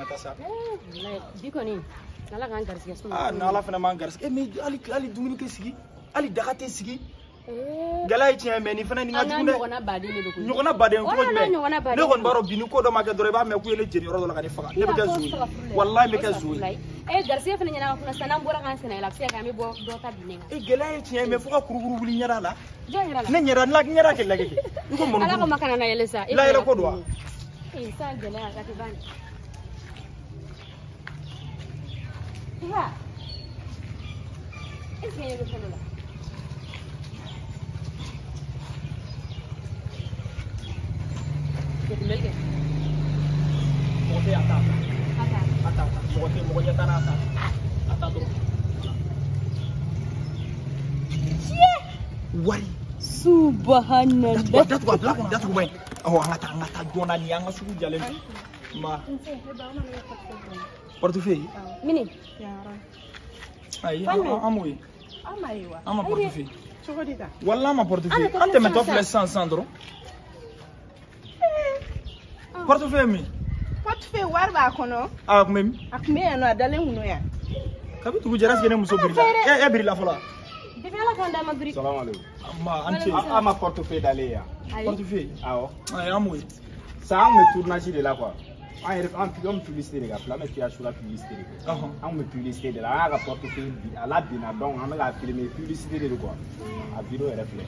n'ala fana man garisɛgɛ mais ali dumuni kɛ sigi ali daga tɛ sigi gala ye tiɲɛ mais ni fana ni ka jugu dɛ ɲɔgɔnna baden cogo jumɛn ne kɔni b'a dɔn bi ni ko dɔ ma kɛ dɔrɔn i b'a mɛn k'u ye ne jeni yɔrɔ dɔ la ka ne faga ne bɛ kɛ zo ye walahi n bɛ kɛ zo ye garisɛgɛ fana ɲɛna kunna sisan n'an bɔra k'an sɛnɛ la a bɛ se ka kɛ an bɛ bɔ dɔ ta binnen kan gɛlɛya ye tiɲɛ mais fo ka kurukuru wuli ɲɛda la jɔn ɲɛda la ne ɲɛda kɛ lagɛ kɛ i ko mɔnɔ ala ko ma kana na yɛlɛ sa layɛlɛ ko don wa sa gɛlɛya ka tɛ ban Iha est-ce que yɛrɛ fɔlɔ la wari subhanallah datugu bɛ an ka taa joona ni an ka sugu jalen ma portefeuille mini ayi an m'o ye an ma portefeuille walla an ma portefeuille an tɛmɛtɔ filɛ sisan dɔrɔn portefeuille min portefeuille wari b'a kɔnɔ a kun bɛ min a kun bɛ yan nɔ a dalen kun don yan kabi tugu jara sigi ne muso birila e birila fɔlɔ depuis ala k'an d'a ma biri salam alaikum ma an ce an ma portefeuille dalen yan portefeuille awɔ ayi an m'o ye ça an bɛ tournage de la quoi an yɛrɛ an publicité de ka filɛ an bɛ tuya sur la publicité de kɛ an bɛ publicité de la an y'a ka portefeuille bi a la binna donc an bɛ k'a filmer publicité de quoi a vidéo yɛrɛ filɛ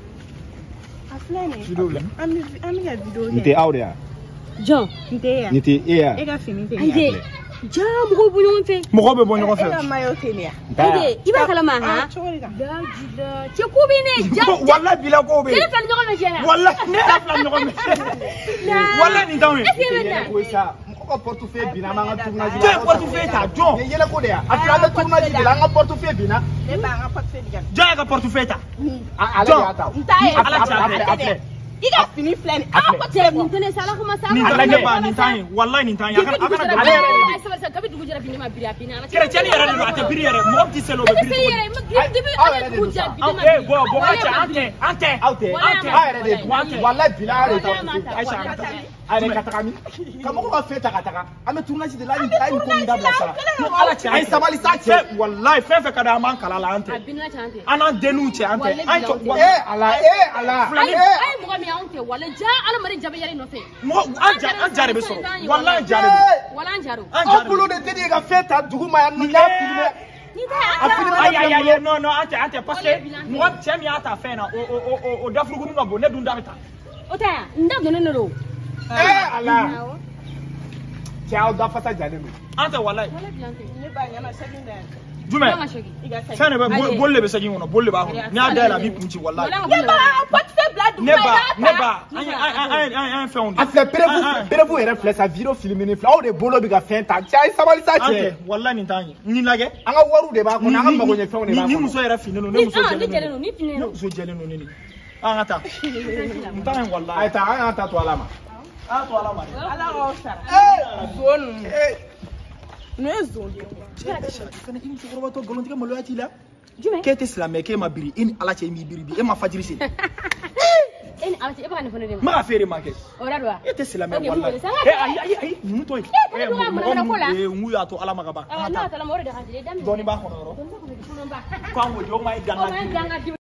a filɛ nin vidéo la an bɛ ka vidéo kɛ nin tɛ aw de yan jɔn nin tɛ yan nin tɛ e yan e ka fini tɛ Aïe, ja mɔgɔw bɛ ɲɔgɔn fɛ mɔgɔw bɛ bɔ ɲɔgɔn e ka fɛ maillot tɛ nin yan Aïe, i b'a kalama han cogo di tan cɛ ko bɛ ne ja walla bila ko bɛ cɛ fila ɲɔgɔn bɛ tiɲɛ na walla ne yɛrɛ fila ɲɔgɔn bɛ walla nin t'anw ye ko sa mɔgɔ ka portefeuille binna an b'an ka tournage jɔn ye portefeuille ta jɔn nin ye yɛlɛ ko de yan a filɛ an bɛ tournage de la an ka portefeuille binna ne b'an ka portefeuille di yan jɔn ye ka portefeuille ta ale de y'a ta n t'a ye ala cɛ a filɛ i ka fini filɛ nin an ka portefeuille nin tɛ ne sa ala kuma sa nin t'an ye ba nin t'an ye wallahi nin t'an ye a kana ale yɛrɛ ale sabali sa kabi dugu jɛra bi ne ma biri a bina ala chrétien yɛrɛ de don a tɛ biri yɛrɛ mɔgɔ tɛ se o bɛ biri dugu jɛra bi ne ma eh bon ka cɛ an tɛ aw tɛ aw yɛrɛ de wallahi bila yɛrɛ de Aïcha a yɛrɛ ka taga min ka mɔgɔw ka fɛn ta ka taga an bɛ tournage de la a ye nin ko min dabila sara ala cɛ a ye sabali sa cɛ wallahi fɛn fɛn ka di an b'an kala la an tɛ a bina cɛ an tɛ an n'an denninw cɛ an tɛ an cɛ ala a ye mɔgɔ min anw tɛ wala ja ala mari jabe yɛrɛ nɔfɛ mɔgɔ an ja de bɛ sɔrɔ wallahi an ja de bɛ wala an jaro aw bolo de tɛ ka fɛn ta dugu ma yan nɔ y'a filmé ni tɛ ayi non an tɛ parce que mɔgɔ cɛ min y'a ta fɛn na o dafurugunin ka bon ne dun da bɛ ta o tɛ yan n da donnen de don ala cɛ aw dafasa jalen don an tɛ wallahi ne ba ɲɛna segin da yan jumɛn fɛn de bɛ boli de bɛ segin kɔnɔ boli de b'a kɔnɔ n'i y'a dayɛlɛ a b'i kun ci wallahi ne ba portefeuille bila dugu ne ba an ye fɛnw a filɛ berebu yɛrɛ filɛ sa vidéo filmé filɛ aw de bolo bɛ ka fɛn ta cɛ a ye sabali sa cɛ wallahi nin t'an ye nin lajɛ an ka wariw de b'a kɔnɔ an ka magoɲɛfɛnw de b'a kɔnɔ ni muso yɛrɛ finnen don ne muso jɛlen don ne muso jɛlen don ne ni an ka taa nin t'an ye wallahi a ye taa an y'an ta to ala ma an to ala ma ala k'aw sara zo ninnu ninnu ye zo de ye fana i musokɔrɔba tɔ nkalontigɛ maloya t'i la k'e tɛ silamɛ k'e ma biri e ni ala cɛ i m'i biri bi e ma fajiri seli e ni ala cɛ e bɛ ka nin fɔ ne de ma n b'a feere ma kɛ o da don wa e tɛ silamɛ wallahi ayi ninnu to yen mun y'a to ala ma ka ban n'o tɛ la mɔgɔ de ka di dɔɔnin b'a kɔnɔ yɔrɔ k'an ko jɔn ma ye danga